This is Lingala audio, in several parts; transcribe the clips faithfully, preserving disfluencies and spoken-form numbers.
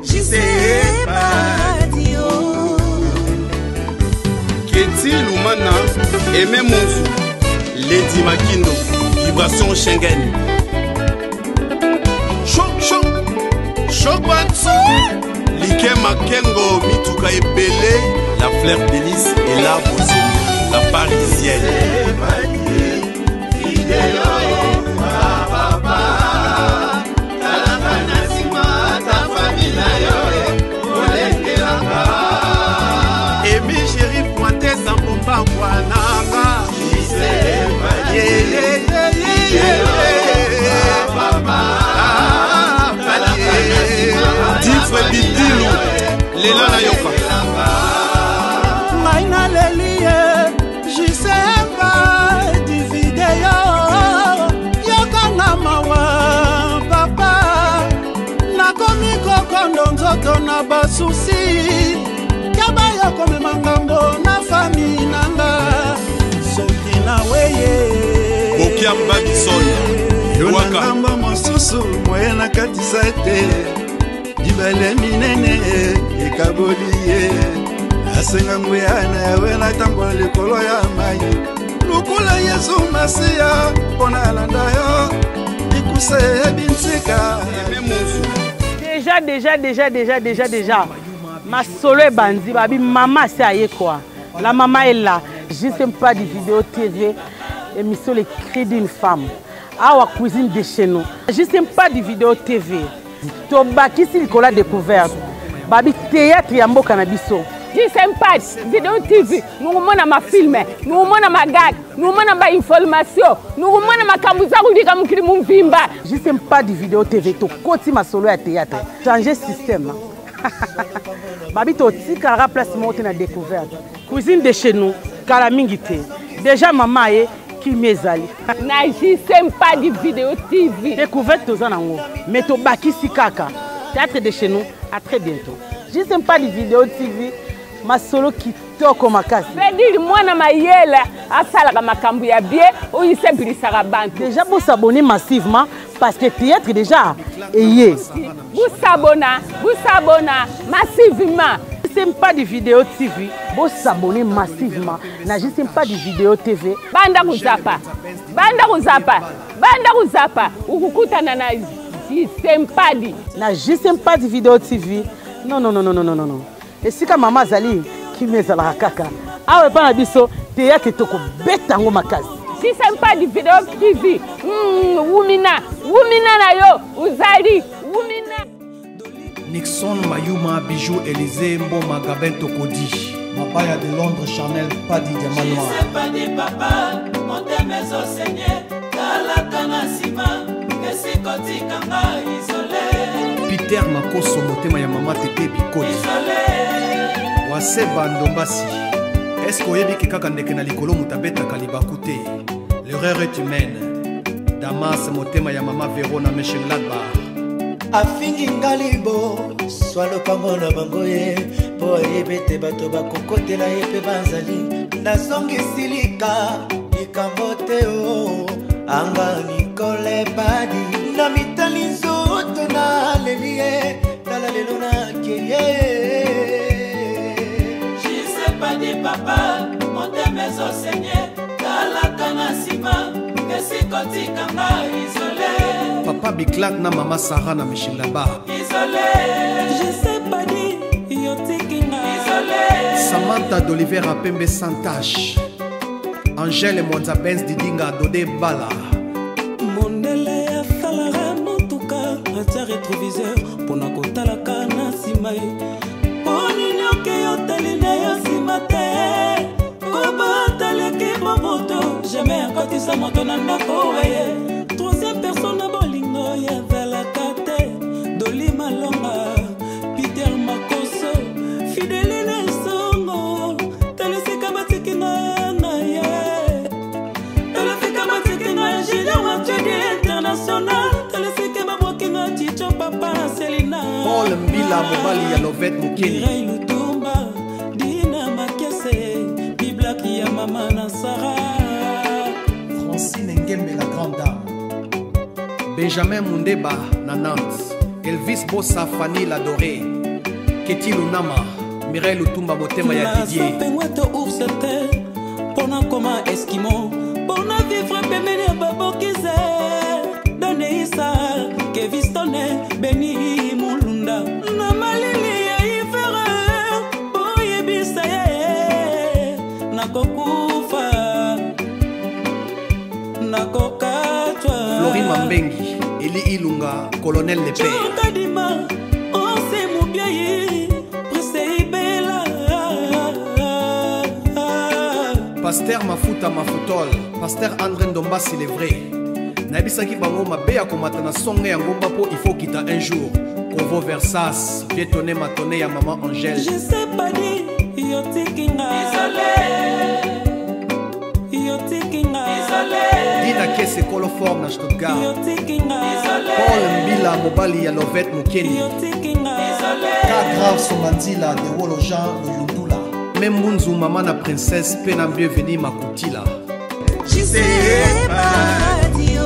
Keti Lumana, Aimé Monzou, Lady Makindo, Vibration Schengen. Choc, choc, choc, batso. Like Makengo, Mituka Ebele, la fleur d'hélice et la Bozou, la parisienne. Emi chéri pointé sans pompa wananga. Difre Bidilou, Lela na yoka. Maina lelie, jisemba di video. Yoka na mawa papa. Nakomi kokondo nzoto na basusi. Kaba yoko me mangambo na fami nanga. Soki na weye. Bokia Babison, Yona ngambo mosusu moye na katisa ete. Dibale minene ekaboliye. Asenga nguyana yawe na tambola likolo ya mai. Lukula Yesu Masia pona alanda yo. Ikuse ebintika. Déjà, déjà, déjà, déjà, déjà, déjà. Ma solo est bandi, babi maman c'est aïe quoi. La maman est là. Je ne sais pas de vidéo T V. Émission Les Cris d'une femme. Ah, la cuisine de chez nous. Je ne sais pas de vidéo T V. Tobaki si Nicolas découverte. Babi théâtre yambo canabiso. Je ne sais pas de vidéo T V. Nous avons ma film, nous avons ma gag, nous avons ma information, nous avons ma kambuza rudi kamukiri mumvimba. Je ne sais pas de vidéo T V. To koti ma solo à théâtre. Changer système. Babi to tikara place monte na découverte. Cuisine de chez nous, kalamingité. Déjà maman est qui mezali. Na je sais pas de vidéo T V. Découverte aux anango. Mais to baki sikaka. Théâtre de chez nous, à très bientôt. Je sais pas de vidéo T V. Ma solo qui toko makasi. C'est-à-dire moi na mayela asala ka makambu ya bien ou yise bilisaka bantu. Déjà vous s'abonner massivement parce que théâtre déjà ayé. Vous s'abonnez, vous s'abonnez massivement. Je sais pas de vidéo T V. Vous s'abonner massivement. Na je sais pas de vidéo T V. Banda kuzapa. Banda kuzapa. Banda kuzapa. Ukukutana na je sais pas di. Na je sais pas de vidéo T V. Non non non non non non non. Et si ka maman zali qui me zala kaka. Ah ouais pas na biso théâtre toko betango makasi. Si c'est pas de vidéo T V. Hmm, wumina, wumina na yo, uzali, wumina. Nixon Mayuma Bijou Élysée Mboma Gabin Tokodi. Mabaya de Londres Chanel Padi Diamanoir. Je sais pas de papa, mon mes au Seigneur. Kalakana Sima, que si koti kanga isolé. Peter Makoso Motema ya Mama Tete Bikoli. Isolé. Wase Bandombasi. Est-ce qu'on y a dit que kaka ndeke na likolo mutabeta kalibakute? L'erreur est humaine. Damas Motema ya Mama Verona Meshengladbar. Afingi ngalibo swalo pango na bango ye po ebete bato bakokotela ye pe banzali nasongi silika ikambote o anga Nicole Badi na mitali nzoto na lelie tala lelo na keye. Je sais pas de papa mon mes au Seigneur kalakana sima que si koti kanga isolé. Papa Biklak na Mama Sarah na Meshengladbar. Isolé. Je sais pas di yotikina. Isolé. Samantha d'Oliver Apembe Santache. Angèle Mwanza Benz Didinga Dodé Bala. Mondele ya salara motuka atia rétroviseur pona kotalaka na sima ye poni nyoke yoteline yo sima te kobataleki boboto jamais akotisa moto na ndako weye troisième personne bolingo ya zalaka te Doli Malonga Peter Makoso Fideline Songo telesika batikinga na ye telesika batikinga Julien Wachedi international telesika babokinga Chicho Papa Selina Paul Mbila Mobali ya Lovette Mukeni Mireille Lutumba Dina Makiese Biblaki ya Mama na Sarah Francine Ngembe la grande dame Benjamin Mundeba na Nantes Elvis Bossa Fanny l'adoré Keti Lunama, Mireille Lutumba Motema ya Didier. Pona koma Eskimo, pona vivre pemene ya babokize. Done isa, Kevistone, Beni Mulunda. Na malili ya ifere, boye bisaye. Nakokufa, nakokatwa. Flori Mambengi, Eli Ilunga, Colonel Lepere. Chokadima, ose mubiayi, prese ibela. Pasteur Mafuta Mafutol, Pasteur André Ndomba s'il est vrai. Nabisaki bango mabeya komata na songe ya ngomba po il faut quitter un jour. Convo Versas, Vietonné Matoné ya maman Angèle. Je sais pas dire, yo tikinga. Isolé. Yo tikinga. Isolé. Dina Kese Coloforme na Stuttgart. Yo tikinga. Isolé. Paul Mbila Mobali ya Lovette Mukeni. Yo tikinga. Isolé. Cas grave Somandila de Wolojan Luyundula. Même Munzu maman na princesse Pena bienvenue Makutila. Je sais pas dire.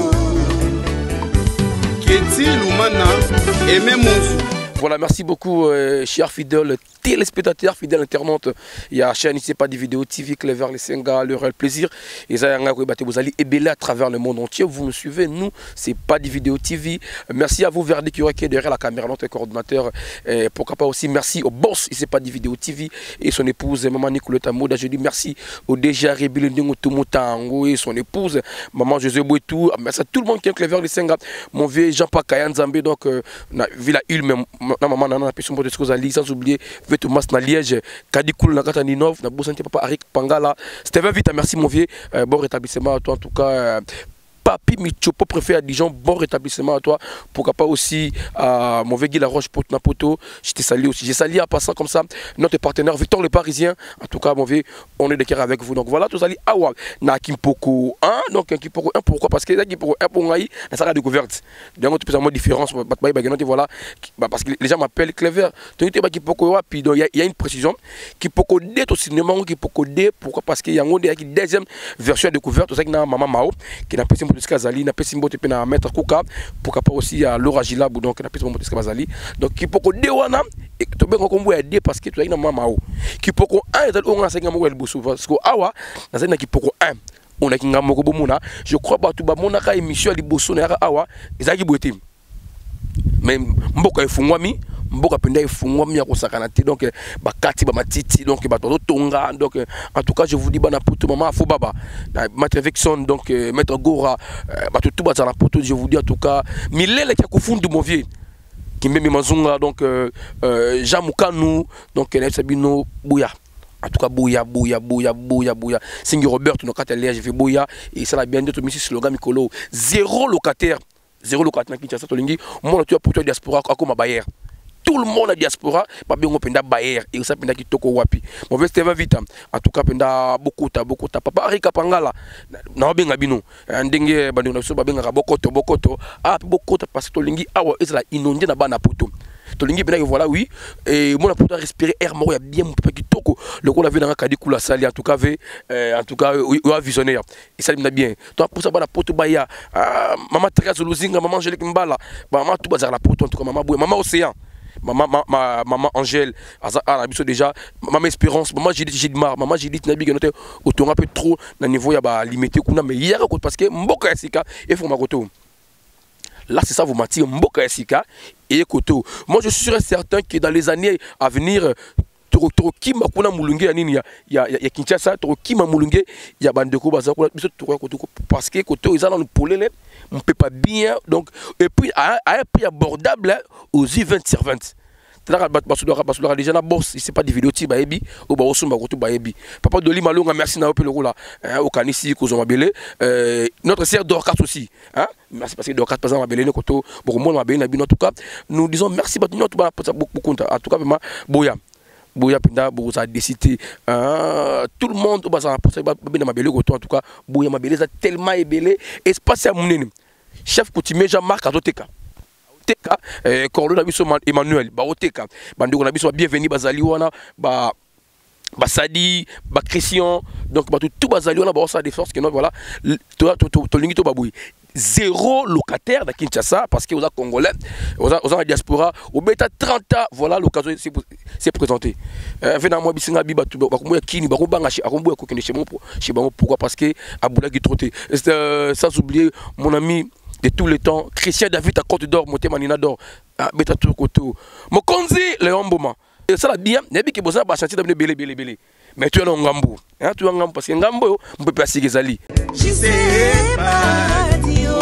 Keti Lumana et même Munzu. Voilà, merci beaucoup, euh, chers fidèles téléspectateurs, fidèles internautes. Il y a chaîne ici, pas de vidéo T V, Clever, les Senga, le réel plaisir. Et ça, vous allez ébeler à travers le monde entier. Vous me suivez, nous, c'est pas de vidéo T V. Merci à vous, Verdi, qui est derrière la caméra, notre coordinateur. Et pourquoi pas aussi, merci au boss, ici, pas de vidéo T V, et son épouse, maman Nicoletta Moda. Je dis merci au D G Rebile Ndingo Tomotango et son épouse, maman José Bouetou. Merci à tout le monde qui est Clever, les Senga. Mon vieux Jean-Paul Kayan Zambé, donc, euh, Villa Hull, même. Na maman nana na pession de choses ali sans oublier Thomas na Liège Kadikoul na Kataninov na Bosante papa Arik Pangala Steven Vita merci mon vieux euh, bon rétablissement à toi en tout cas euh, Papi Michopo préfet à Dijon, bon rétablissement à toi. Pourquoi pas aussi à mon Guy La Roche pour Napoto. Je t'ai salué aussi. J'ai salué en passant comme ça notre partenaire Victor le Parisien. En tout cas, mon vieux, on est de cœur avec vous. Donc voilà, tous allez awa na Kimpoko un. Donc Kimpoko un, pourquoi? Parce que Kimpoko un pour Ngaï, ça sera découverte. Donc tu peux avoir une différence. Voilà, parce que les gens m'appellent Clever. Tu sais pas Kimpoko un, puis il y a une précision. Kimpoko deux au cinéma, Kimpoko deux. Pourquoi? Parce qu'il y a une deuxième version de découverte. C'est ça que Maman Mao qui n'a pas Kazali na pesi mbote pena mettre kuka pourquoi pas aussi à Laura Gilabou donc na pesi mbote Kazali donc qui poko de wana et to be ngombo ya de parce que tu as na mama o qui poko un ezali on nga ngamo el bosu parce que awa na zali na qui poko un on a kinga moko bomuna je crois ba tu ba mona ka émission li bosu na awa ezaki boetim mais mboka efungwami mboka penda efungwami ya kosakana te donc bakati ba matiti donc ba to tonga donc en tout cas je vous dis bana poto maman fo baba na maître Vexon donc maître Gora ba tout ba za poto je vous dis en tout cas milele ki kufundu mon vieux Kimbembe Mazunga donc Jean Mukanu donc Sabino Bouya. En tout cas, Bouya, Bouya, Bouya, Bouya, Bouya. Singi Robert, nous quand elle est, j'ai fait Bouya et ça l'a bien dit, monsieur slogan Mikolo, zéro locataire. Zéro locataire qui tient Tolingi, moi tu as pour toi diaspora comme Bayer. Tout le monde a diaspora, pas bien on penda Bayer et ça penda qui toko wapi. Mon vieux Steven Vita, en tout cas penda beaucoup ta beaucoup ta papa Rika Pangala. Na benga bino. Ndenge bandi na so ba benga bokoto bokoto. Ah bokoto parce que Tolingi awa ezala inondé na bana poto. Tolingi penda voilà oui et moi pour respirer air mort il y a bien mon papa qui toko. Le qu'on a vu dans Kadikula sali en tout cas en tout cas ou visionnaire. Et ça me bien. Toi pour ça bana poto baya maman Thérèse Luzinga, maman Angélique Mbala, maman tout bazar la poto en tout cas maman Bouya, maman Océan. Maman, ma, ma, maman Angèle, à déjà, maman Espérance, maman Judith Gidmar, maman Judith Nabi, qui était autour un peu trop dans le niveau, il y a limité, mais hier, parce que Mboka Sika, il faut m'agoto. Là, c'est ça, vous m'attirez, Mboka Sika et Koto. Moi, je suis sûr et certain que dans les années à venir, Toroki Makuna Mulunge, il y a Kinshasa, Toroki Mulunge, il y a Bandeko Bazako, parce que Koto, ils ont le poulet. On ne peut pas bien, donc, et puis à un prix abordable aux I vingt sur vingt. Déjà la bourse, c'est pas des vidéos type baebi ou ba osumba koto baebi. Papa Doli Malonga merci na opé le roula au kanisi ko zomabele euh notre sœur Dorcas aussi hein merci parce que Dorcas par exemple mabele ne koto beaucoup monde mabele na bino en tout cas nous disons merci ba notre ba beaucoup compte en tout cas vraiment Boya Boya penda beaucoup ça décidé hein tout le monde ba ça pour ça ba na mabele koto en tout cas Boya mabele ça tellement ébélé espace à munene chef coutumier Jean-Marc Azoteka Teka eh Corlo na biso Emmanuel ba oteka bandeko na biso bienvenue bazali wana ba ba Sadi ba Christian donc ba tout bazali wana ba ça des forces que non voilà to to to lingi to baboui zéro locataire dans Kinshasa parce que vous êtes congolais, vous êtes en diaspora, vous êtes trente ans, voilà l'occasion s'est présentée. Venez moi bisinga biba tu ba ko kini ba ko banga chez akombo ko kende chez moi chez bango pourquoi parce que Aboula qui trotté. Sans oublier mon ami de tous les temps Christian David à Côte d'Or monté manina d'or beta tout côté. Mokonzi Léon Boma. Ça la bien, nebi ki boza ba chantier d'amener belé belé belé. Mais tu es en Ngambo. Hein, tu es en Ngambo parce que Ngambo, on peut passer les alliés. Je sais pas Dio.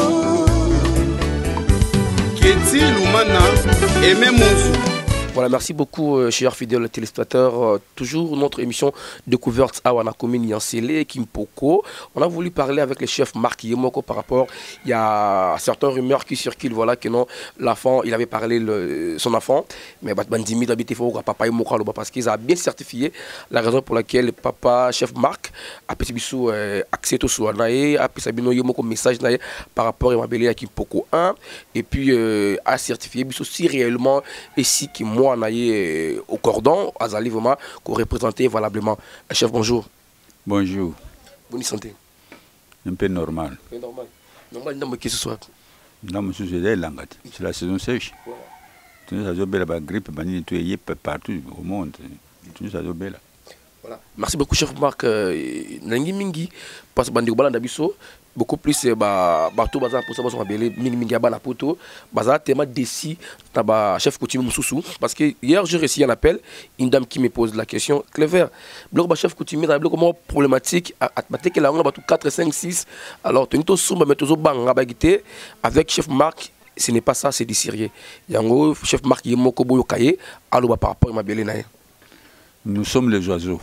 Keti Lumana et même Voilà, merci beaucoup, euh, chers fidèles téléspectateurs. Euh, toujours notre émission Découverte à Wanakomini Yansele, Kimpoko. On a voulu parler avec le chef Marc Yemoko par rapport. Il y a certaines rumeurs qui circulent, voilà, que non, l'enfant, il avait parlé de son enfant, mais Bandimi d'habiter fort papa Yemoko parce qu'ils ont bien certifié la raison pour laquelle papa, chef Marc, a pu accès au Souanae, a pu sabino Yemoko message par rapport à Mabélé à Kimpoko un, et puis euh, a certifié si réellement, et si qui moi au cordon, Azali vraiment, qu'on représentait valablement. Chef, bonjour. Bonjour. Bonne santé. Un peu normal. Un peu normal. Normal, non, mais qu'est-ce que ce soit? Non, mais c'est la saison sèche. Tu nous as la grippe, tu es partout au monde. Tu nous as Voilà. Merci beaucoup, chef Marc. Nangi Mingi, parce que Bandi Obala Ndabiso, beaucoup plus bah bateau bazar pour ça bazar belé mingi mingi abana poto bazar tellement décis taba chef coutumier Moussoussou parce que hier j'ai reçu un appel une dame qui me pose la question Cléver bloc ba chef coutumier dans bloc comment problématique à battre que la on batou quatre cinq six alors tu to sumba metozo banga bagité avec chef Marc ce n'est pas ça c'est du sérieux yango chef Marc Yemoko boyo kaye alo ba par rapport ma belé naé. Nous sommes les oiseaux,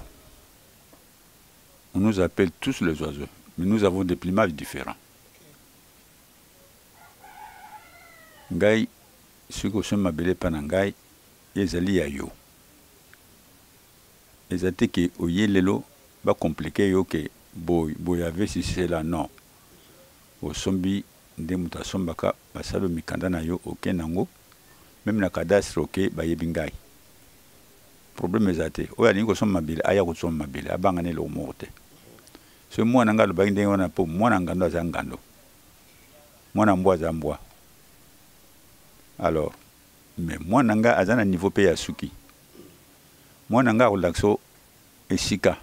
on nous appelle tous les oiseaux. Mais nous avons des climats différents. Ngai, ce que je m'appelle Panangai, ezali ayo. Ezate que oye lelo va compliquer yo que boy boy avait si c'est là non. Au sombi de mutation baka basalo mikanda na yo okenango même na cadastre ok ba yebingai. Problème ezate. Oya ningo som mabile aya ko som mabile abangane lo morte. Ce moi nanga le baginde wana po moi ngando za ngando moi mbwa za mbwa alors mais moi nanga azana niveau pe ya suki moi nanga relaxo esika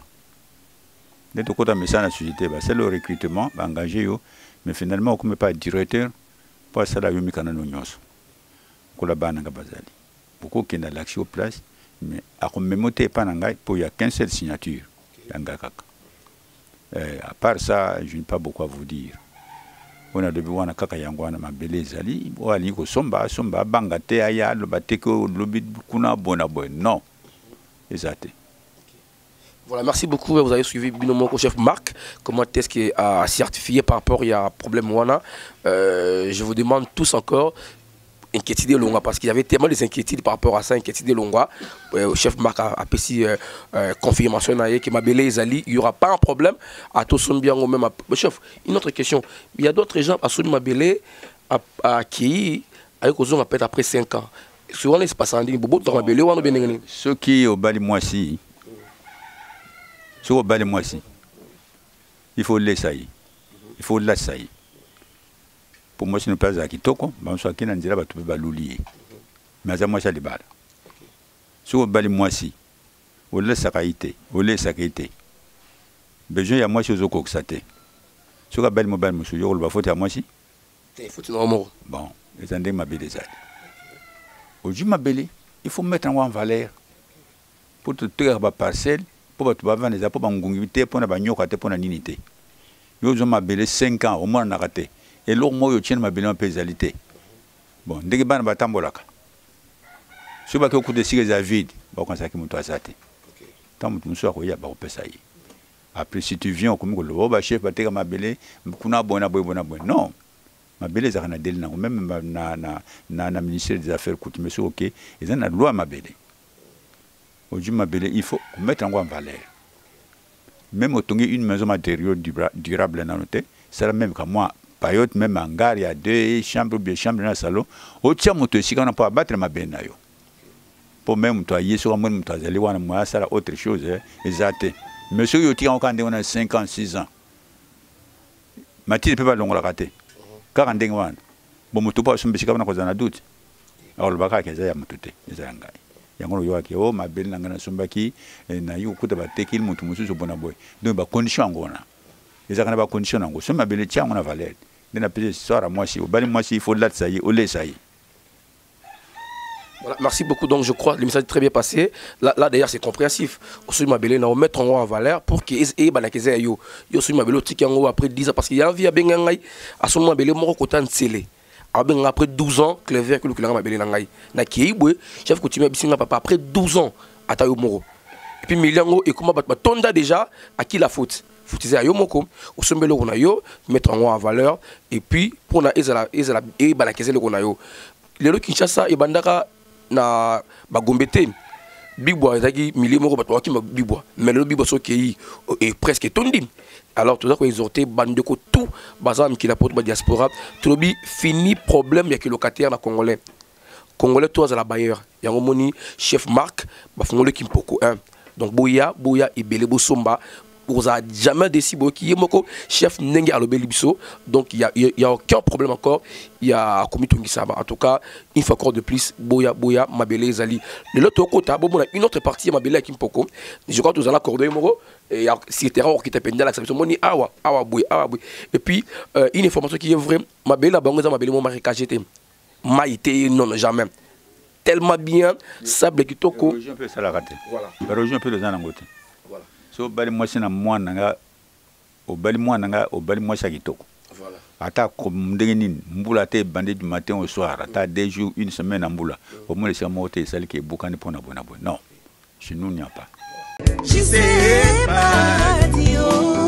de to kota mesana société ba c'est le recrutement ba engagé yo mais finalement comme pas directeur pas ça la yo mikana no nyonso ko la bana nga bazali beaucoup qui na l'action place mais a comme memoté pas nanga pour ya qu'une seule signature yanga kaka. Euh, à part ça, je n'ai pas beaucoup à vous dire. On a de besoin de kaka yangwana mabele zali, o ali ko somba somba bangate aya lo bateko lobi kuna bona bon. Non. Exact. Voilà, merci beaucoup. Vous avez suivi Binomoko chef Marc. Comment est-ce qu'il a certifié par rapport à problème wana. Euh, je vous demande tous encore inquiétude longa parce qu'il y avait tellement des inquiétudes par rapport à ça, inquiétude longa. Euh, chef Marc a apprécié euh, euh, confirmation que Mabélé Zali, il n'y aura pas un problème à tout son bien ou même à... Chef, une autre question. Il y a d'autres gens à Souni Mabélé à qui avec aux hommes après cinq ans. Souvent les passe en ligne, beaucoup de Mabélé ou bien ceux qui au bali moi si. Ceux au bali moi si. Il faut les saillir. Il faut la saillir. Pour moi, si nous plaisons à Kitoko, je suis qui n'en dira pas tout le monde. Mais à moi, c'est le bal. Si vous bali moi si, vous laissez sa qualité, vous laissez sa qualité. Besoin à moi, je suis au coxaté. Si vous bali mobile, monsieur, vous le faites à moi si. Il faut normal. Bon, attendez ma belle zade. Aujourd'hui, ma belle, il faut mettre en valeur pour te faire ma parcelle, pour te vendre les apports, pour m'ongiviter, pour n'abanyoka, pour n'aninité. Yo, je m'appelle cinq ans, au moins, on a raté. Et l'autre moi, je tiens ma belle en pénalité. Bon, dès que je vais tambolaka. Si je vais coup de cigares vide, je vais commencer à me faire ça. Tant que je me suis arrêté, je vais faire ça. Après, si tu viens, comme le chef, je vais ma belle, je vais faire bonne bonne bonne. Non. Ma belle est à la délai, même na na ministère des Affaires coutumières, ok, et ça la loi ma belle. Aujourd'hui, ma belle, il faut mettre en valeur. Même autant une maison matérielle durable dans notre, c'est la même que moi. Payotte, même en gare, il y a deux chambres, bien chambres dans le salon. Au tient mon si on n'a pas à battre ma belle. Pour même toi, il y a sur un monde, tu as allé voir moi, ça autre chose, exact. Monsieur, il y a cinq ans, six ans. Mathilde ne peut pas l'on rater. kaka ndenge wana bo mutu pa sombe shika na kozana doute alors baka ke za ya mutu te eza ngai yango lo yoaki o mabeli na ngana sombaki na yu kuta ba tekil mutu mususu bona boy donc ba condition ngona eza kana ba condition ngo so mabeli tia ngona valeur ndena pese soir moi si au bali moi si il faut là ça y est ole ça y est. Voilà, merci beaucoup. Donc je crois que le message est très bien passé. Là, là d'ailleurs c'est compréhensif. Aussi mabelé na mettre en valeur pour que et banakeze yo. Yo aussi mabelé tiki ngo après dix ans parce qu'il y a envie à bengangai à son mabelé moko kotan tsele. Après douze ans Clever que le kulanga mabelé na ngai. Na kiibwe chef coutumier bisinga papa après douze ans atayo moro. Et puis milango et comment bat tonda déjà à qui la faute. Foutiser à yo moko au sombelo on a yo mettre en valeur et puis pour na ezala ezala et banakeze le on a yo. Lelo Kinshasa et bandaka na bagombete bigbois ezaki millier moko bato ki bigbois mais le bigbois so ki est presque tondi alors tout ça ko exhorter bandeko tout bazam ki la porte ba diaspora tout bi fini problème ya ki locataire na congolais congolais toi à la bailleur yango moni chef Marc ba fongole Kimpoko un donc boya boya ibele bo somba vous a jamais décidé qui est moko chef nenge alobeli biso donc il y a il y a aucun problème encore il y a comité saba en tout cas une fois encore de plus boya boya mabele zali de l'autre côté bon une autre partie mabele Kimpoko je crois que vous allez accorder moko et si c'était rare qui était pendant la ça moni awa awa boya awa boya et puis euh, une information qui est vraie mabele bango mabele mo marécage te maïté non jamais tellement bien sable kitoko région peut ça la rater voilà région peut les en angote so bali mwasi na mwana nga o bali mwana nga o bali mwasi kitoko voilà ata ko ndenge nini mbula te bandé du matin au soir ata deux jours une semaine mbula au moins c'est monter celle qui est boucane pour na bona bona non chez nous il n'y a pas je sais pas dio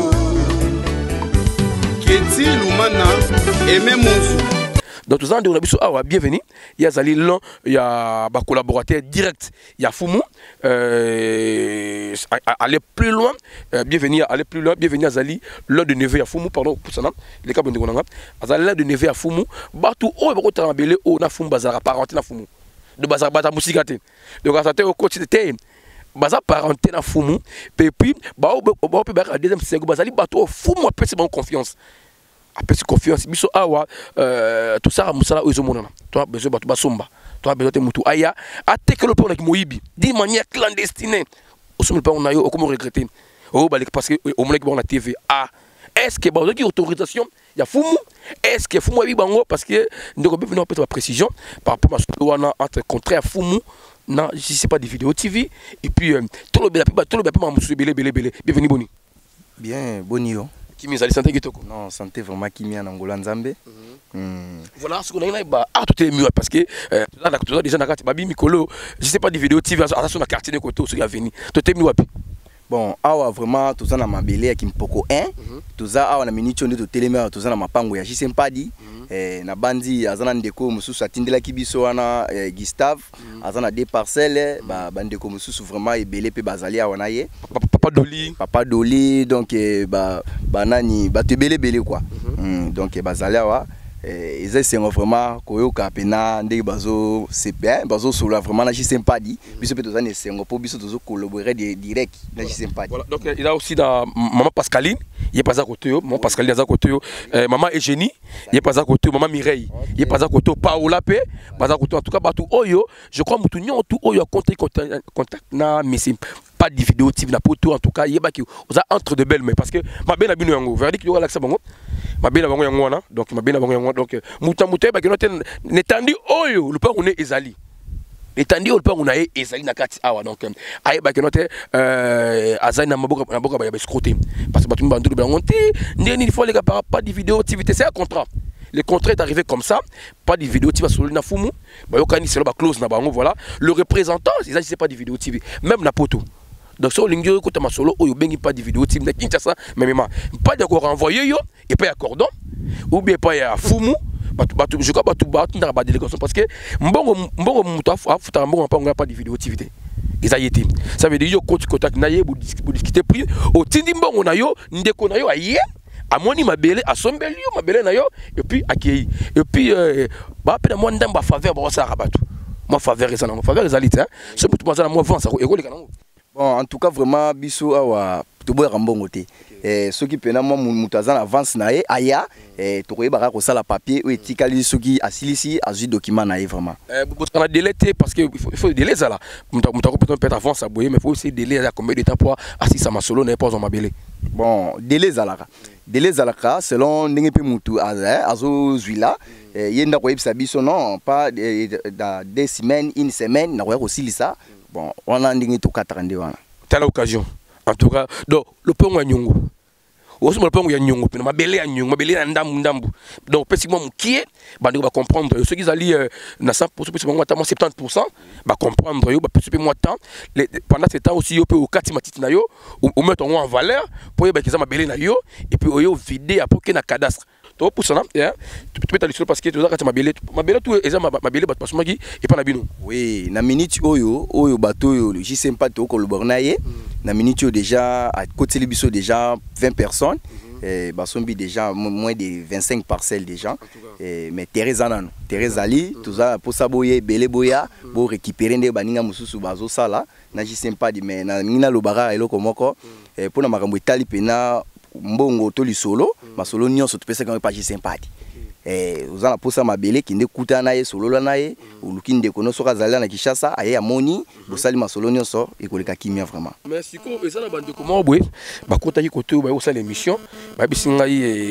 Keti Lumana et même donc tout ça on a biso awa bienvenue il y a zali long il y a ba collaborateur direct il y a Fumu euh aller plus loin euh, bienvenue aller plus loin bienvenue à zali l'heure de neuf à Fumu pardon pour ça les cas bonde konanga azali l'heure de neuf à Fumu batu o ba ko trembler o na Fumu bazara parenté na Fumu de bazara bata musika te donc ça te au côté te baza parenté na Fumu et puis ba o ba ba deuxième sego bazali batu Fumu a bon confiance après confiance biso awa euh tout ça musala ozo monana toi besoin batu basomba toi besoin te mutu aya ateke le pont na moyibi d'une manière clandestine au sommet pas on a yo comment regretter oh balik parce que au moins que on a T V ah est-ce que bazo qui autorisation il y a Fumu est-ce que Fumu bi bango parce que ndeko be venir peut être précision par rapport à ce wana entre contraire Fumu non je sais pas des vidéos T V et puis tout le bel tout le bel pas musu belé belé belé bienvenue boni bien boni yo Kimi zali santé kitoko. Non, santé vraiment Kimi en Angola Nzambe. Mm. Mm. Voilà ce qu'on a ba ah tout est mieux parce que euh, là là déjà na kati babi mikolo, je sais pas des vidéos T V à sur na quartier de côté sur avenue. Tout est mieux wapi. Bon, awa vraiment tout ça na mabele Kimpoko un, tout ça awa na minitio ndio télémère tout ça na mapango ya Jisempadi. Eh na bandi azana ndeko mususu atindela kibiso wana eh, Gustave azana des parcelles ba bandeko mususu vraiment ebele pe bazali awana ye papa Doli papa Doli donc eh, ba banani ba tebele bele quoi mm, donc eh, bazali awa eh, ils essaient vraiment koyoka pena ndenge bazo c'est bien bazo solo vraiment na Jisempadi biso pe tozana sengo po biso tozo collaborer direct na Jisempadi. Voilà donc il y a aussi dans maman Pascaline il est pas à côté maman Pascaline est à côté maman Eugénie il est pas à côté maman Mireille il est pas à côté Paola pe pas à côté en tout cas batu oyo je crois mutu nyon tout oyo contact contact na mais pas de vidéo T V na poto en tout cas il y a qui aux entre de belles mais parce que ma belle abino yango verdict yo relaxa bango ma belle bango yango wana donc ma belle bango yango donc muta muta ba kinote netandi oyo le pas on est ezali etandi le pas on a ezali na kati awa donc aye ba kinote euh azali na maboka na boka ba escroter parce que batu bandu bango te ndeni il faut les gars pas de vidéo T V c'est un contrat. Le contrat est arrivé comme ça, pas de vidéo T V sur le Fumu, bah yokani c'est là close na bango voilà. Le représentant, c'est c'est pas de vidéo T V, même na poto. Donc sur l'ingénieur côté ma solo, oh bengi pas de vidéo T V, na Kinshasa, mais même pas d'accord envoyé yo et pas accordant ou bien pas ya Fumu, batu batu je crois batu batu na ba délégation parce que mbongo mbongo mutu afuta mbongo pas on pas de vidéo T V. Ezayete. Ça veut dire yo côté contact na ye bu discuter prix au tindi mbongo na yo ndeko na yo aye amoni mabele asombeli yo mabele na yo et puis akei et puis euh, ba pe na moi ndamba faveur ba ça rabatu moi faveur ezana moi faveur ezalite hein ce mutu bazana moi vent ça eko le kanango. Bon en tout cas vraiment biso awa toboyaka mbongo te soki pena mwa moto aza na avance na ye aya tokoyebaka kosala papier oyo etikali soki asilisi azwi document na ye vraiment bosana délai te parce que il faut délai ezala moto akopesa peut-être avance aboye mais faut aussi délai ya combien de temps po asisa masolo na ye po azwa mabele bon délai ezalaka délai ezalaka selon ndenge mpe motu azozwi la ye ndako yebisa biso non pas dans deux semaines une semaine nakoya kosilisa bon wana ndenge tokataka nde wana tala occasion en tout cas donc le pongo ya nyungu aussi le pongo ya nyungu pe mabele ya nyungu mabele ya ndambu ndambu donc pesi mo mukie bandi ba comprendre ceux qui ali na cent pour cent pe mo ata soixante pour cent ba comprendre yo ba pesi pe mo temps pendant ce temps aussi yo pe au kati matiti na yo ou mettre en valeur pour ba kiza mabele na yo et puis yo vider après na cadastre to pour ça hein tu peux t'aller parce que tu as mabele mabele tout eza mabele ba parce maki et pas na bino oui na minute oyo oyo bato yo je sais pas to ko le bornaye na minute yo déjà à côté les biso déjà vingt personnes et basombi déjà moins de vingt-cinq parcelles déjà et mais Teresa nano Teresa ali tout ça pour ça boye belé boya pour récupérer des baninga mususu bazo sala na je sais pas di mais na ngina lobara eloko moko et pour na makambo itali pena mbongo to lisolo masolo nyonso tupesa quand pas sympathie eh uzana posa mabele kinde kuta na ye solo na ye ulukinde kono soka zala na Kishasa aye amoni bosali masolo nyonso ekoleka kimia vraiment merci ko ezana bande comment boye bakota ki koto ba osala émission ba bisinga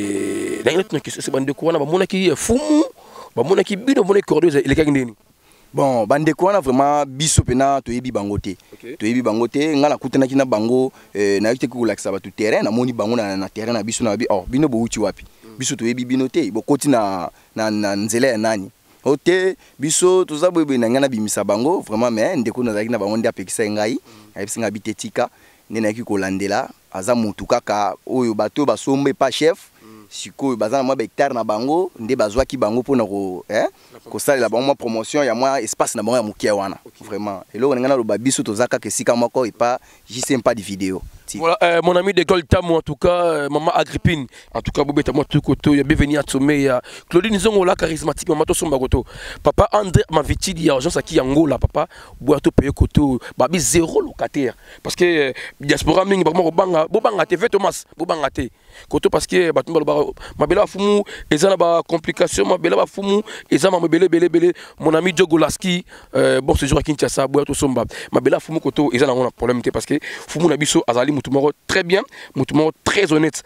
yi na ngene tuna se bande ko wana ba mona ki fumu ba mona ki bino mona cordeuse ele kangeni bon bande ko wana vraiment biso pena to yebi bango te to yebi bango te ngala kutana kina bango na yite ko lakisa ba tout terrain na moni bango na na terrain na biso na bi oh bino bo uchi wapi biso to yebi bino te bo koti na na nzela ya nani ote biso to za boyebe na ngana bimisa bango vraiment mais ndeko na zaki na bango ndi apekisa ngai ayisinga bitetika nena ki ko landela aza mutu kaka oyo bato basombe pa chef sikoyo bazana mwa hectare na bango nde bazwaki bango pona ko eh ko salela bango mwa promotion ya mwa espace na bango ya mukia wana vraiment eloko ngana lo babiso to zaka ke sika moko et pas juste pas de vidéo. Voilà, euh, mon ami de Goltamo en tout cas, euh, maman Agrippine, en tout cas, Bobeta moi tout côté, il y a bienvenue à Tsomé, il y a Claudine Zongola charismatique, maman Tosomba Goto, papa André Maviti dit agence à qui Angola, papa, boito paye côté, babi zéro locataire, parce que diaspora mingi, vraiment bobanga, bobanga te fait Thomas, bobanga te, côté parce que batumba ma belle fumu, et ça ba complication, ma belle fumu, et ça ma belle belle belle, mon ami Jogolaski, euh, bon ce jour à Kinshasa, boito somba, ma belle fumu côté, et ça on a problème parce que fumu na biso azali Moutoumoro très bien, Moutoumoro très honnête.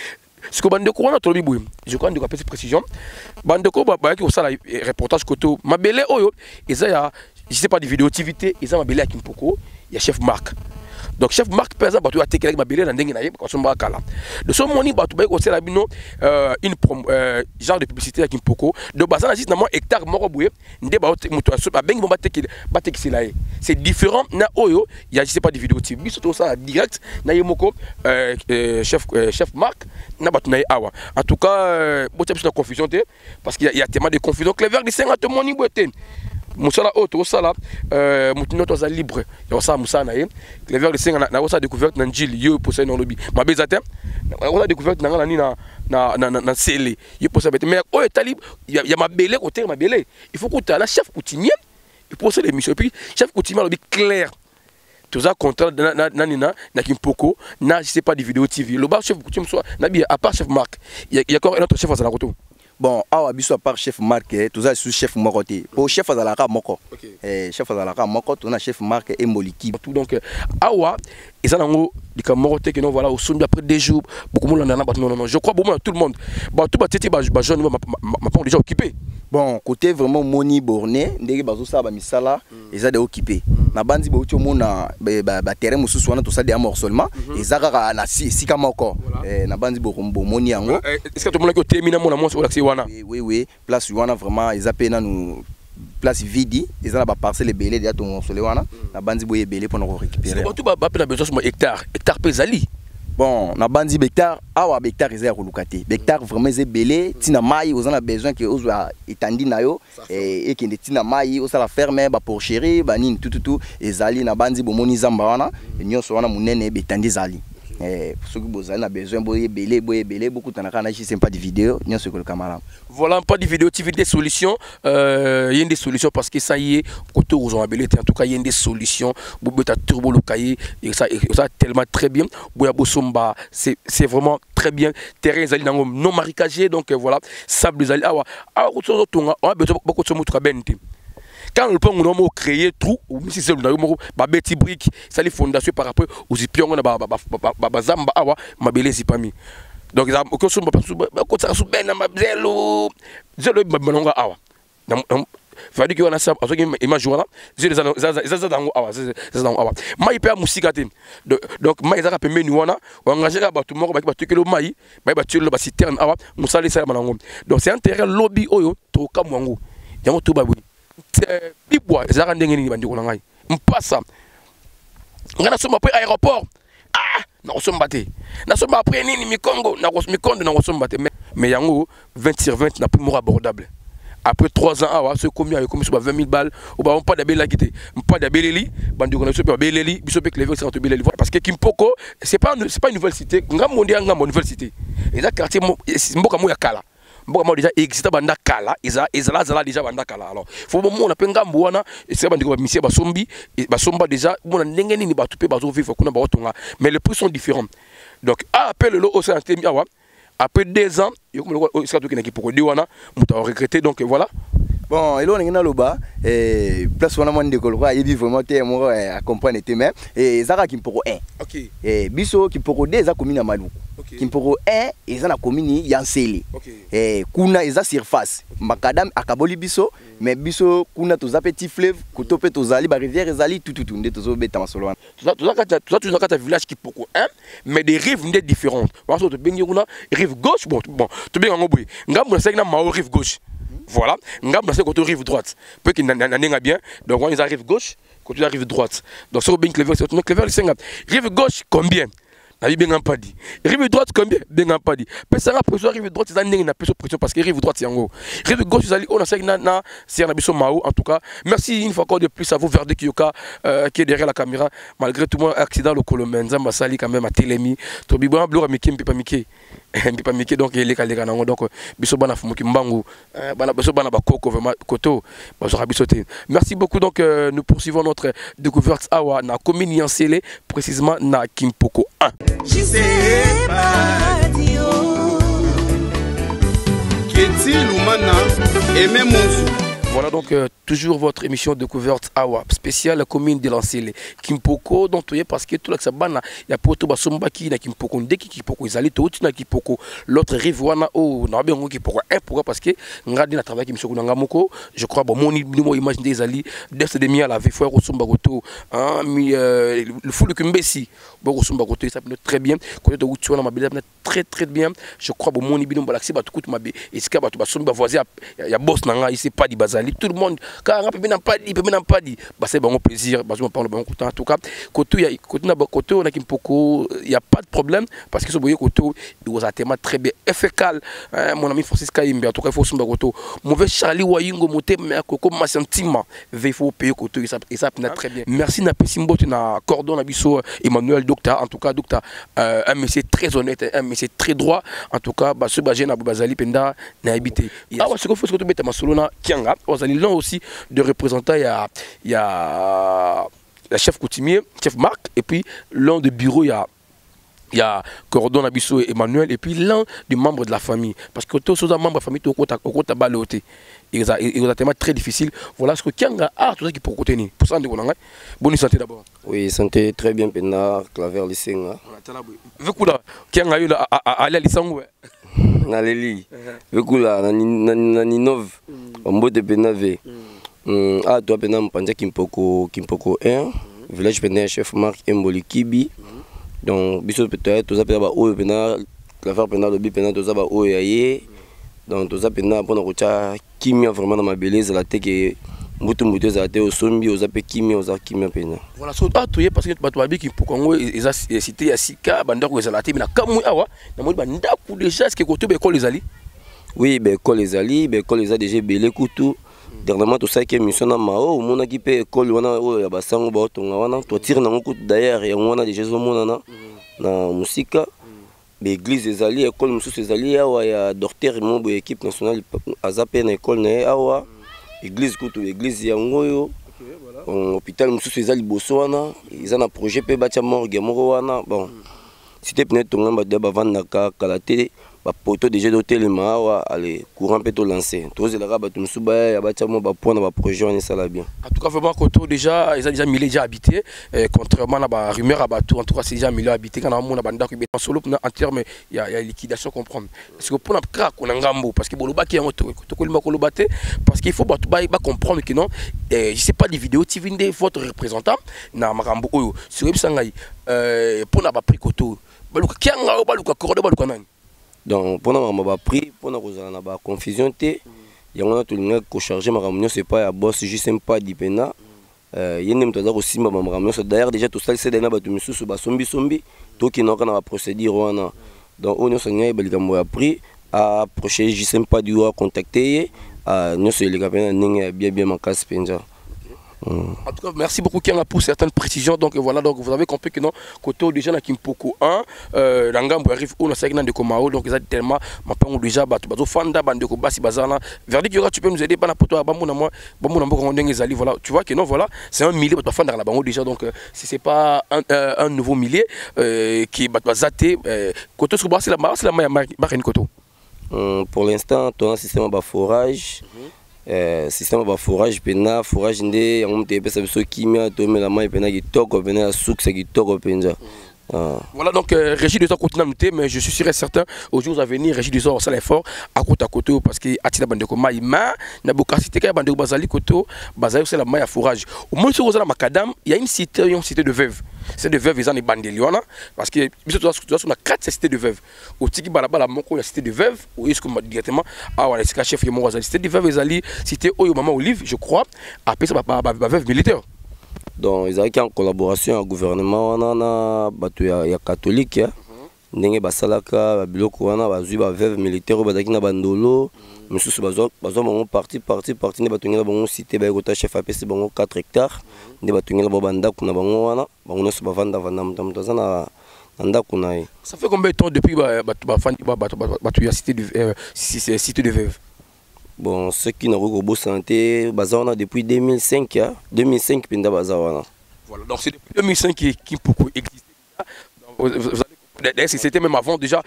Ce que Bandeko a trouvé, je crois que nous avons fait précision. Bandeko a fait un reportage côté ma belle oyo, et ça, je sais pas de vidéo activité, et ça ma belle à Kimpoko, il y a chef Marc. Donc chef Marc par exemple, tu as été avec ma belle dans dengue naïe, quand on va kala. De ce moment, tu vas aussi la bino une genre de publicité à Kimpoko. De base, on a juste un hectare mort boué, ndeba muto a bengi bomba teki bateki silae. C'est différent na oyo, il y a je sais pas de vidéo T V, surtout ça direct na yemoko chef chef Marc na batu na awa. En tout cas, bon tu as plus de confusion parce qu'il y a tellement de confusion. Clever de cinquante moni boeten. Moussala auto sala euh mutino to za libre ya sa musana ye Clever de cinquante na sa découverte na njili yo posa na lobby ma bezate na sa découverte na ngala ni na na na na sele yo posa bete mais o talib ya ma belé côté ma belé il faut que tu la chef coutumier il posa l'émission puis chef coutumier lobby clair tout ça contrat na na nina na Kimpoko na je sais pas de vidéo T V le bas chef coutumier soit na bien à part chef Marc il y a encore un autre chef à la roto. Bon, awa biso à part chef Marc, tout ça sous chef moko te. Pour chef azalaka moko. Eh chef azalaka moko, on a chef Marc et Moliki. Tout donc awa et ça nango di kamoko te que non voilà au son après deux jours beaucoup monde non non non je crois beaucoup tout le monde. Bon tout batete ba jeune ma pas déjà occupé. Bon, côté vraiment moni borné, ndenge bazo sa ba misala, ils ont occupé. Na bandi ba uti omona ba terrain mususu wana tout ça des morcellement, ils a na sika moko. Eh na bandi bo moni yango. Est-ce que tout le monde qui termine mon amour sur l'accès wana? Oui oui, place wana vraiment ils a pena nous place vide, ils ont ba parcelle belé déjà ton morcellement wana, na bandi bo belé pour nous récupérer. C'est tout ba pena besoin sur hectare, hectare pesali. Bon, na bandi hectare, awa hectare ils a relocate. Hectare vraiment c'est belé, tina mai, os on a besoin que os va étendre na yo et et que tina mai, os la fermer ba porcherie, ba nini tout tout tout, ezali na bandi bo moni zamba wana, nyonso wana munene betandi zali. eh ceux qui vous avez besoin boyer belé boyer belé beaucoup t'en as c'est pas de vidéo ni ce que le camarade voilà pas de vidéo tu veux des solutions euh il y a des solutions parce que ça y est côté aux ont belé en tout cas il y a des solutions bobo ta turbo le cahier et ça ça tellement très bien boya bosomba c'est c'est vraiment très bien terrain zali non marécagé donc voilà sable zali awa awa ko tonga on a besoin beaucoup de mutuka benti. Quand le pont on a créé trou ou si c'est le ba beti brique ça les fondations par rapport aux pions on a ba ba ba zamba awa ma belé c'est pas mis donc ça ko so ba ko ça so ben ma zelo zelo ba malonga awa fadi ki wana ça aso ki image wana zelo za za za dango awa za za dango awa mai pe musika te donc mai za ka pembe ni wana engager ba tout moko ba ba tukelo mai ba ba tuelo ba citerne awa musali ça malongo donc c'est un terrain lobby oyo to kamwango yango to ba bibwa ezaka ndenge nini bandiko na ngai mpasa ngana soma pe aéroport ah na kosomba te na soma après nini mikongo na mikondo na kosomba te mais yango vingt sur vingt na plus abordable après trois ans awa ce combien avec comme vingt mille balles ou ba on pas d'abela quitté pas d'abeleli bandiko na so pe beleli biso pe clever cinquante beleli parce que Kimpoko c'est pas c'est pas une nouvelle cité ngam mondia ngam nouvelle cité et ça quartier mboka mo ya kala mboka mo déjà existe banda kala eza ezala zala déjà banda kala alors faut moment on a penga mbwana c'est bandiko ba misie ba sombi ba somba déjà bona ndenge nini ba tupe ba zo vivre kuna ba otonga mais les prix sont différents donc appelle le au santé awa après deux ans yo comme le ça to kinaki poko diwana muta regretter donc voilà bon elo ngina loba eh place wana mwande ko kwa yebi vraiment te mo a comprendre te même et zaka Kimpoko un OK eh biso Kimpoko deux za commune Maluku Kimpoko un eza na commune Yansele eh kuna eza surface makadam akaboli biso mais biso kuna toza petit fleuve kotope tozali ba rivière ezali tout tout nde tozo beta masolo wana toza kata toza toza kata village Kimpoko un mais des rives nde différentes parce que to bengi kuna rive gauche bon bon to bengi ngoboy ngambo na na mao rive gauche. Voilà, ngam c'est côté rive droite. Peu qui n'en bien, donc on ils arrivent gauche, côté la rive droite. Donc sur bien clever, c'est autrement clever les cinq. Rive gauche combien? N'a bien pas dit. Rive droite combien? Bien pas dit. Mais ça après sur rive droite, ça n'a pas pression parce que rive droite c'est en haut. Rive gauche vous allez on a ça na na c'est un biso mao en tout cas. Merci une fois encore de plus à vous Verde Kyoka qui est derrière la caméra malgré tout mon accident le Colomenza m'a sali quand même à Télémi. To bibo blora miki mpe pas miki. Mpe pas miki donc il est calé nango donc biso bana fumuki mbangu bana biso bana bakoko vraiment koto bazo bisoté. Merci beaucoup donc nous poursuivons notre découverte awa na commune Yansele précisément na Kimpoko un. J'sais pas Dio Keti Lumana et même voilà donc euh, toujours votre émission découverte Awa spéciale commune de Lansele Kimpoko donc tu parce que tout là que ça bana il y a poto basomba qui na Kimpoko ndeki Kimpoko ils allaient tout na Kimpoko l'autre rive wana oh na bien Kimpoko un pourquoi parce que ngadi na travail qui monsieur kunanga moko je crois bon mon mo image des ali d'est de mi à la vie faut resomba goto hein mi le fou de Kimbesi bon resomba goto ça peut très bien côté de Outu na mabela très très bien je crois bon mon ibino balaxi ba tout mabe et ce que ba basomba voisin il y a boss nanga il c'est pas di bazali tout le monde car peut même pas dit peut même pas dit bah c'est bon plaisir bah je me parle bon content en tout cas côté il y a côté na côté on a Kimpoko il y a pas de problème parce que ce boyer côté il was tellement très bien efficace mon ami Francis Kaimbe en tout cas il faut son côté mauvais Charlie Wayingo moté mais comme ma sentiment il faut payer côté ça et ça très bien merci na pesimbo na cordon na biso Emmanuel docteur en tout cas docteur un monsieur très honnête un monsieur très droit en tout cas bah ce bagé na bazali penda na habité ah ouais ce qu'il faut ce que tu mets ma solona kianga là aussi de représentants il y a il y a la chef coutumier chef Marc et puis l'un de bureau il y a il y a Cordon Abisso et Emmanuel et puis l'un des membres de la famille parce que tous les membres de la famille au côté au côté baloté il est tellement très difficile voilà ce que Kianga a tout ça qui pour côté ni pour ça on a bonne santé d'abord oui santé très bien pena claver lisenga vu que là Kianga eu là à aller lisenga na leli vekula na na ninove ombote penave ah toi pena mpanja Kimpoko Kimpoko un village pena chef Marc Emboli Kibi donc biso peut-être tous appela ba o pena la faire pena lobi pena tous ba o yaye donc tous pena pona kocha kimia vraiment na mabeleza la teke mutu mutu za te osombi ozape kimia oza kimia pena voilà so pas toyer parce que bato babi Kimpoko ngo eza cité ya sika bandako ezala te na kamwe awa na moni bandako déjà ce que côté be école ezali oui be école ezali be école eza déjà belé kutu dernièrement tout ça qui mission na mao mona ki pe école wana o ya basango ba tonga wana to tire na kutu d'ailleurs ya wana déjà zo mona na na musika l'église ezali école mosusu ezali awa ya docteur Mombo équipe nationale aza pe na école na ye awa église kutu église yango oyo hôpital mosusu eza liboso wana eza na projet pe batia morgue moko wana bon cité pene tonga bato bavandaka kala te bapoto déjà dotelema awa ale courant pe to lancer tozelaka bato mosusu baya batia mo bapoint na baprojet wana esala bien. En tout cas vraiment koto déjà ils ont déjà mille déjà habité contrairement à la rumeur à bateau en tout cas c'est déjà mille habité quand on a banda en solo en terme il y a liquidation comprendre parce que pour na crack on a ngambo parce que boloba qui en to to kolima kolobate parce qu'il faut bato ba comprendre que non je sais pas des vidéos T V ndé votre représentant na makambo oyo sur bisangai euh pour na ba prix koto baluka kianga baluka kordo baluka nani. Donc pendant ma ba prix pendant que na ba confusion té yango to linga ko charger makambo c'est pas ya boss juste pas dipena euh yene mtoza ko simba makambo so d'ailleurs déjà tout ça c'est na ba misusu ba sombi sombi to ki na kana ba procédure wana donc on se ngay ba likambo ya prix à approcher juste pas du contacter à nous c'est les gars bien bien bien makasi penja. En tout cas, merci beaucoup Kianga pour certaines précisions. Donc voilà, donc vous avez compris que non, côté déjà na Kimpoko un, euh, l'angambo arrive où on sait que de Komao, donc ils ont tellement ma pang déjà bateau bateau fanda bande ko basi bazana. Verdict tu peux nous aider bana poto bamu na moi, bamu na mboko ndenge zali voilà. Tu vois que non voilà, c'est un millier bateau fanda la bango déjà donc si c'est pas un, euh, un nouveau millier euh, qui bateau zaté côté sur c'est la c'est la marine côté. Pour l'instant, ton système de forage Euh, système de forage pena forage ndé on te pesa biso kimia to mela mai pena kitoko pena succès kitoko penja. Voilà donc euh, Régis de ça continue à noter mais je suis sûr et certain aux jours à venir Régis de ça ça l'effort à côté à côté parce que atina bande ko mai ma na bokasité ka bande ko bazali koto bazali c'est la mai à forage au moins sur la macadam il y a une cité une cité de veuve c'est de veuve ils ont des bandeliona parce que biso to sur na quatre cités de veuve au tiki balabala moko ya cité de veuve ou est-ce que directement ah voilà c'est chef mo bazali cité de veuve ezali cité oyo maman Olive je crois après ça ba veuve militaire. Donc ils ont en collaboration avec le gouvernement wana bato ya, ya catholique ya ndenge basalaka biloko wana bazui ba veuve militaire bazaki na bandolo mususu bazo bazo bango parti parti parti ne batongela bango cité ba kota chef A P C bango quatre hectares nde batongela ba bandako na bango wana bango neso bavanda vanda mutaza na ndako na ye. Ça fait combien de temps depuis ba ba fandi ba bato ya cité de euh, cité de veuve? Bon, ceux qui n'ont pas de santé, bazana depuis deux mille cinq, hein? deux mille cinq, pinda bazana. Voilà, donc c'est depuis deux mille cinq qui qui peut exister. D'ailleurs, c'était même avant déjà.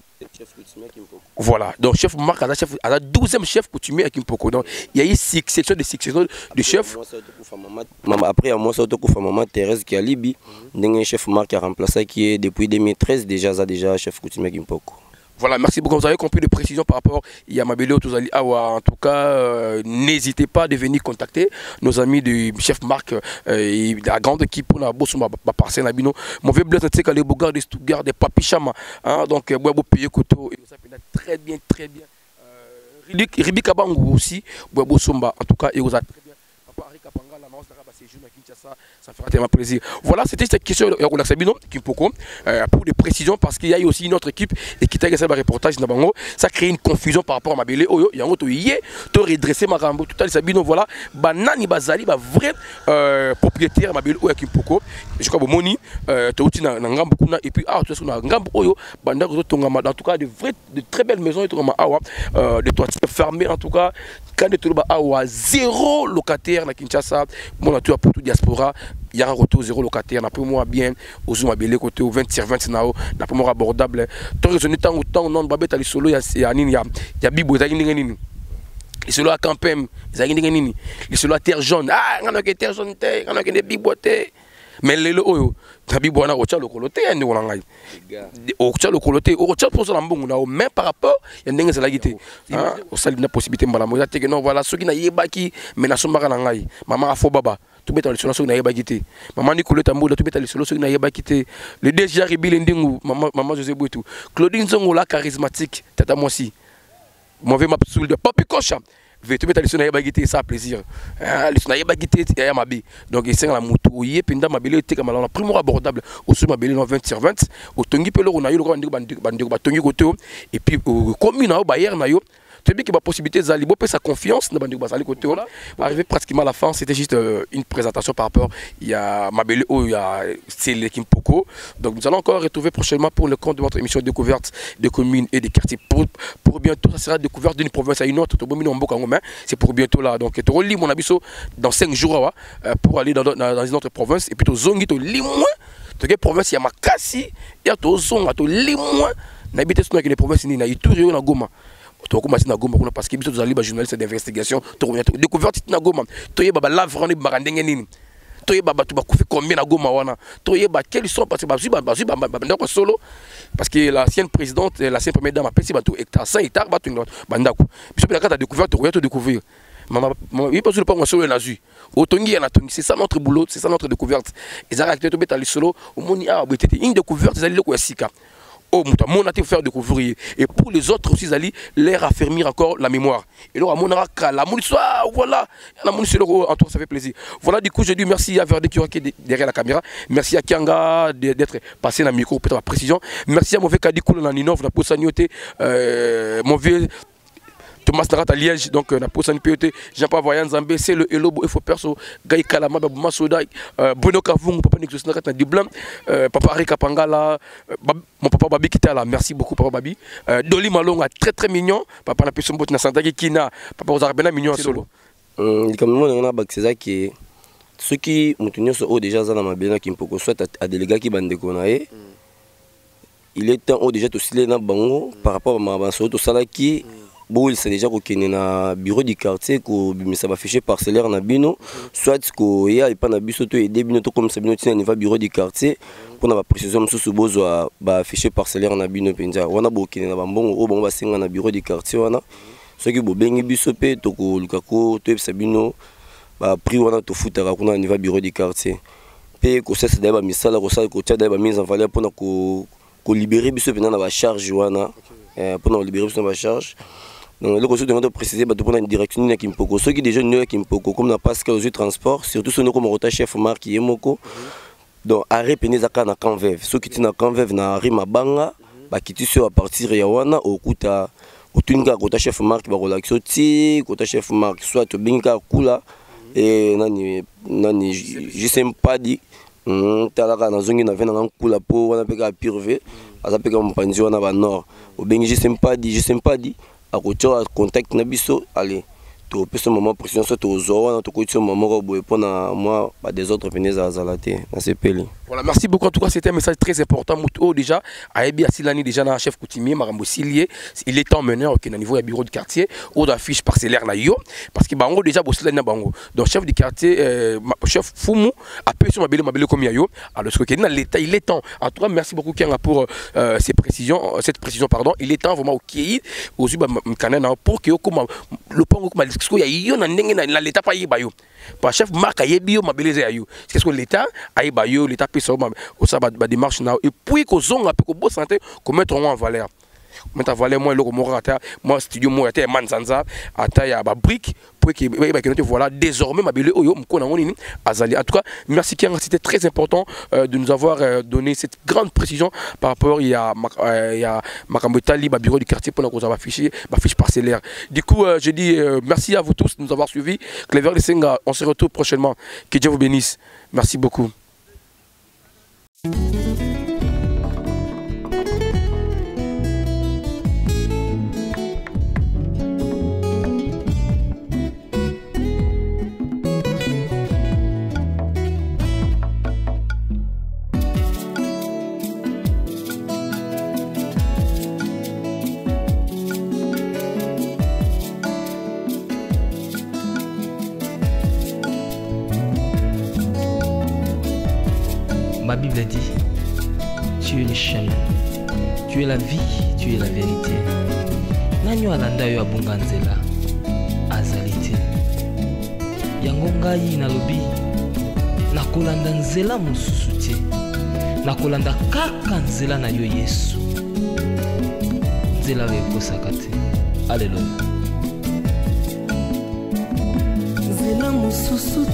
Voilà, donc chef Marc a chef à la douzième chef coutumier à Kimpoko. Donc il y a eu six sections de succession de chef. Après, à moi, c'est autour maman Thérèse qui a Libye. Un chef Marc a remplacé qui est depuis deux mille treize déjà ça déjà chef coutumier à Kimpoko. Voilà, merci beaucoup. Vous avez compris les précisions par rapport à Mabélé Otozali Awa. En tout cas, euh, n'hésitez pas à venir contacter nos amis du chef Marc euh, et la grande équipe pour la bosse ma parcelle à Bino. Mon vieux bleu, c'est que les bogards de Stuttgart, des papichama. Hein, donc, moi, vous payez Koto. Il nous appelle très bien, très bien. Euh, Ribi Kabangu aussi, Boabo Somba. En tout cas, il vous a très bien. Papa Ari Kapanga, la maman, ça fera tellement plaisir. Voilà, c'était cette question de Sabino Kimpoko euh, pour des précisions parce qu'il y a eu aussi une autre équipe et qui t'a fait un reportage dans ça crée une confusion par rapport à Mabélé. Oh, il y a un autre hier, tu as redressé ma rambo tout à l'heure Sabino. Voilà, Banani Bazali, ba vrai euh, propriétaire Mabélé ou Kimpoko. Je crois que Moni, tu as aussi un gambo et puis ah tu as un gambo oyo, Banda Tongama. En tout cas, de vraies, de très belles maisons et Tongama Awa, de toitures fermées en tout cas. Quand tu as zéro locataire na Kinshasa, mon a tout pour tout diaspora. Il y a un retour zéro locataire, n'a pas moi bien, aux zoom abélé côté au vingt sur vingt nao, n'a pas moi abordable. Tant raisonné tant autant non babet ali solo ya ya nini ya ya bibo za nini nini. Les solo à campem, za nini nini. Les solo à terre jaune. Ah, ngana ke terre jaune te, ngana ke des biboté. Mais les lo oyo, ta bibo na ocha lokoloté ndi wala ngai. Ocha lokoloté, ocha pour ça mbongo na même par rapport, ya ndenge za la gité. Ah, o sali na possibilité mbala mo ya te que non voilà ceux qui na yebaki mais na sombaka na ngai. Maman afo baba. Tu mets dans le solo sur na quitté maman Nicolas Tamboula tu mets dans le solo sur na quitté le D G Ribil Ndingu maman maman José Bouetou Claudine Zongola charismatique tata moi aussi mauvais m'a soul de Papi Kocha tu mets dans le solo na quitté ça plaisir ah le solo na quitté ya mabi donc il sing la moto yé pinda mabele te comme la primo abordable au sous mabele dans vingt sur vingt au tongi pelo na yo le bandi bandi batongi côté et puis commune na bayer na yo tu as bien que la possibilité de libre sa confiance dans le côté là. Arrivé pratiquement à la fin, c'était juste euh, une présentation par rapport il y a Mabele oh il y a Célé Kimpoko. Donc nous allons encore retrouver prochainement pour le compte de votre émission découverte des communes et des quartiers pour, pour bientôt ça sera découverte d'une province à une autre. C'est pour bientôt là. Donc tu relis mon abisso dans cinq jours euh, pour aller dans, dans, dans une autre province et puis tu zongi tu lis moins. Tu as province il y a Makassi et tu zonga tu lis moins. N'habite sur les provinces ni na Ituri ou na Goma. Tu vas commencer na Goma parce que biso tozali ba journaliste d'investigation tu reviens découverte na Goma. Tu y baba lave rendre barandenge nini. Tu y baba tu ba kufi combien na Goma wana. Tu y baba quels sont parce que bazu bazu baba solo parce que l'ancienne présidente l'ancienne première dame a pensé ba tout hectare cinq hectares ba tout bandako. Biso bila ka découverte tu reviens te découvrir. Maman il pas sur le pas solo na zu. Otongi ya na tongi c'est ça notre boulot, c'est ça notre découverte. Ils arrêtent de mettre solo au moni a betete une découverte ils allaient ko sika. Oh, mon a faire découvrir et pour les autres aussi aller leur affermir encore la mémoire et là mon a la mon soit voilà la mon c'est en tout ça fait plaisir voilà du coup je dis merci à Verdi qui est derrière la caméra merci à Kianga d'être passé dans le micro pour la précision merci à mauvais Kadi Koula Naninov la posanioté euh mauvais Thomas Narat à Liège, donc la Poussani P E T, Jean-Paul Voyan Zambé, c'est le Hello, il faut perso, Gaï Kalama, Babouma Soda, Bruno Kavung, Papa Nixos Narat à Dublin, Papa Rika Pangala, mon papa Babi qui était là, merci beaucoup, Papa Babi. Dolly Malonga, très très mignon, Papa Napesson Bot Nasantaki Kina, Papa Ozarbena mignon solo. Comme moi, on a c'est ça qui est. Ceux qui m'ont tenu sur haut déjà, dans ma bien qui me peut soit à des gars qui bandent konaé. Il est temps déjà tout stylé dans bango par rapport à ma banso tout ça là qui. Bon, il s'est déjà qu'il y a un bureau du quartier qui ça va afficher parcellaire na bino, soit qu'il y a pas na biso to aider bino to comme ça bino tient niveau bureau du quartier pour na précision sous sous besoin ba afficher parcellaire na bino penja. Wana bo qu'il y a bambon o bon ba singa na bureau du quartier wana. Ceux qui bo bengi biso pe to ko lukako to epsa bino ba prix wana to futara kuna niveau bureau du quartier. Pe ko ça c'est d'aba misala ko ça ko tia d'aba mise en valeur pour na ko ko libérer biso pendant na ba charge wana pour na libérer biso na ba charge. Donc, le conseil de préciser bah, de prendre une direction qui me poko. Ceux qui déjà ne qui me poko comme n'a pas ce que transport, surtout ceux comme rota chef Marc qui est moko. Donc arrêt penezaka na Canvev. Ceux qui na Canvev na Rima Banga, bah qui tu sur à partir ya wana au kuta au tunga rota chef Marc ba relaxo ti, rota chef Marc soit to binga kula et nani nani je sais pas dit talaka na zongi na vena na kula po wana peka purve, azapeka mpanzi wana ba nord. Au bingi je sais pas dit, je sais pas dit. À côté de contact nabiso allez tu peux ce moment pression soit aux zones tu côté moment pour répondre moi des autres venez à zalater dans ces pays. Voilà, merci beaucoup. En tout cas, c'était un message très important. Mouto déjà, Aebi Asilani déjà dans chef coutumier, Marambo Silié, il est en meneur au niveau du bureau du quartier, ou d'affiche parcellaire là yo, parce que Bango déjà bossé là Bango. Donc chef du quartier, euh, chef Fumu, appelé sur ma belle ma belle comme yo. Alors ce que dans l'état, il est temps. En tout cas, merci beaucoup Kianga pour euh, ces précisions, cette précision pardon. Il est temps vraiment au Kiyi, aux Uba Mkanana pour que comme le pango comme ce qu'il y a yo na ndenge na l'état pas yibayo. Par chef Marc Ayebi yo ma belle yo. Qu'est-ce que l'état ayebayo l'état ça va démarche et puis qu'on zonga peut qu'on santé qu'on mettre en valeur mettre en valeur moi le morata moi studio moi était manzanza ataya ba brique pour que voilà désormais ma belle oyo mko na ngoni azali. En tout cas merci Kianga, c'était très important euh, de nous avoir euh, donné cette grande précision par rapport il y a euh, il y a Makambo Tali ba bureau du quartier pour qu'on va afficher ba fiche parcellaire. Du coup euh, je dis euh, merci à vous tous de nous avoir suivis. Clever les Senga, on se retrouve prochainement. Que Dieu vous bénisse. Merci beaucoup. Ma Bible dit, tu es le chemin, tu es la vie, tu es la vérité. Nanyo alanda yo abunga nzela azalite. Yango ngai nalobi nakolanda nzela mosusu te. Nakolanda kaka nzela na yo Yesu. Nzela ekosaka te. Alléluia. Nzela mosusu